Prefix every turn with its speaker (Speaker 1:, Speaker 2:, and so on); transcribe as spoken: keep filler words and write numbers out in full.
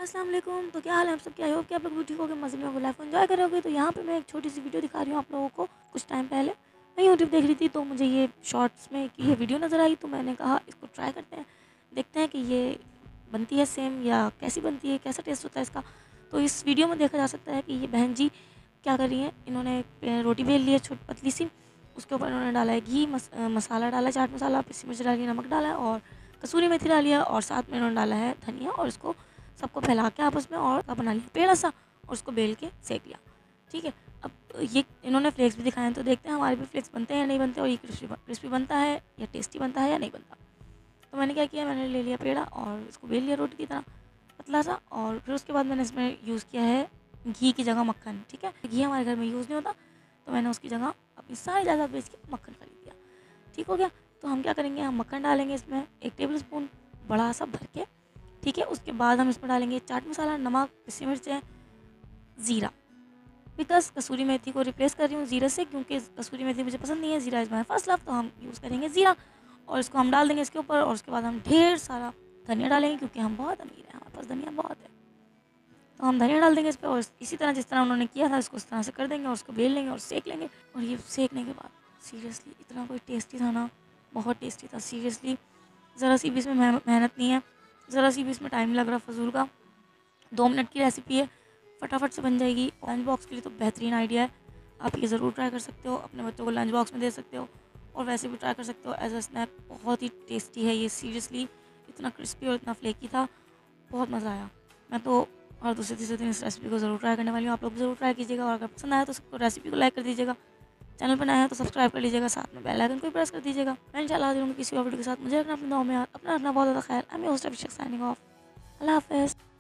Speaker 1: अस्सलाम वालेकुम। तो क्या हाल है आप सब? क्या आई होप कि आप लोग भी ठीक होगे, मज़े में होगे, लाइफ एंजॉय कर रहे होगे। तो यहाँ पे मैं एक छोटी सी वीडियो दिखा रही हूँ आप लोगों को। कुछ टाइम पहले मैं यूट्यूब देख रही थी तो मुझे ये शॉर्ट्स में कि ये वीडियो नज़र आई, तो मैंने कहा इसको ट्राई करते हैं, देखते हैं कि ये बनती है सेम या कैसी बनती है, कैसा टेस्ट होता है इसका। तो इस वीडियो में देखा जा सकता है कि ये बहन जी क्या कर रही हैं। इन्होंने एक रोटी बेल ली है छोटी पतली सी, उसके ऊपर इन्होंने डाला है घी, मस, मसाला डाला है, चाट मसाला, पिसी मिर्च डाली, नमक डाला है और कसूरी मेथी डाली है और साथ में इन्होंने डाला है धनिया, और इसको सबको फैला के आपस में और बना लिया पेड़ा सा और उसको बेल के सेक लिया। ठीक है, अब ये इन्होंने फ्लेक्स भी दिखाए हैं, तो देखते हैं हमारे भी फ्लेक्स बनते हैं या नहीं बनते, और ये क्रिस्पी क्रिस्पी बनता है या टेस्टी बनता है या नहीं बनता। तो मैंने क्या किया, मैंने ले लिया पेड़ा और इसको बेल लिया रोटी की तरह पतला सा, और फिर उसके बाद मैंने इसमें यूज़ किया है घी की जगह मक्खन। ठीक है, घी हमारे घर में यूज़ नहीं होता, तो मैंने उसकी जगह अपनी सारी जायदाद बेच के मक्खन खरीद लिया। ठीक हो गया। तो हम क्या करेंगे, हम मक्खन डालेंगे इसमें एक टेबल स्पून बड़ा सा भर के। ठीक है, उसके बाद हम इसमें डालेंगे चाट मसाला, नमक, पिसी मिर्चें, ज़ीरा। बिकॉज कसूरी मेथी को रिप्लेस कर रही हूँ ज़ीरे से, क्योंकि कसूरी मेथी मुझे पसंद नहीं है, ज़ीरा इज़ माय फर्स्ट लव, तो हम यूज़ करेंगे ज़ीरा। और इसको हम डाल देंगे इसके ऊपर, और उसके बाद हम ढेर सारा धनिया डालेंगे, क्योंकि हम बहुत अमीर हैं, हमारे पास धनिया बहुत है। तो हम धनिया डाल देंगे इस पर, और इसी तरह जिस तरह उन्होंने किया था इसको उस तरह से कर देंगे, और उसको बेल लेंगे और सेक लेंगे। और ये सेकने के बाद सीरियसली इतना कोई टेस्टी था ना, बहुत टेस्टी था सीरियसली। ज़रा सी भी इसमें मेहनत नहीं है, ज़रा सी भी इसमें टाइम लग रहा फजूल का। दो मिनट की रेसिपी है, फटाफट से बन जाएगी। लंच बॉक्स के लिए तो बेहतरीन आइडिया है, आप ये ज़रूर ट्राई कर सकते हो, अपने बच्चों को लंच बॉक्स में दे सकते हो, और वैसे भी ट्राई कर सकते हो एज अ स्नैक। बहुत ही टेस्टी है ये सीरियसली, इतना क्रिस्पी और इतना फ्लेकी था, बहुत मज़ा आया। मैं तो और दूसरे तीसरे दिन इस रेसिपी को ज़रूर ट्राई करने वाली हूँ, आप लोग ज़रूर ट्राई कीजिएगा। और अगर पसंद आया तो सबको रेसिपी को लाइक कर दीजिएगा, चैनल पर नया है तो सब्सक्राइब कर लीजिएगा, साथ में बेल आइकन को भी प्रेस कर दीजिएगा। मैं इंशाल्लाह हाजिर हूँ किसी और वीडियो के साथ। मुझे रखना अपने दुआओं में याद, अपना रखना बहुत ज़्यादा ख्याल। I am your host Abhishek signing off. अल्लाह हाफ़िज़।